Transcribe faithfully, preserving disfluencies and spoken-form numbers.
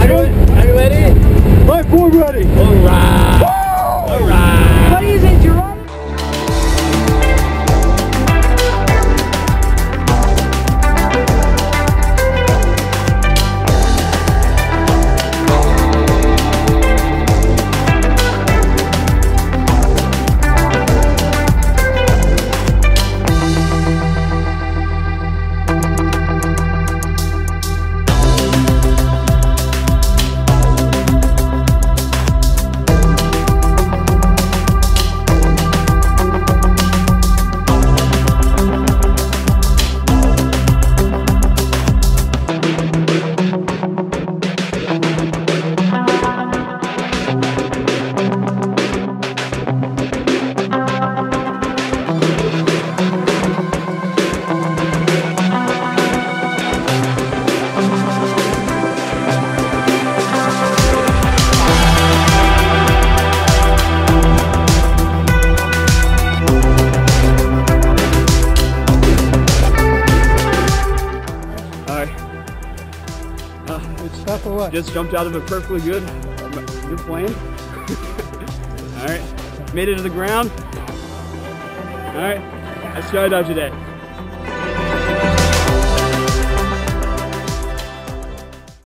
Are you, are you ready? My boy ready. All right. All right. What do you think, Jerome? Uh, It's tough or what? just jumped out of a perfectly good, good plane. All right, made it to the ground. All right, I skydived today.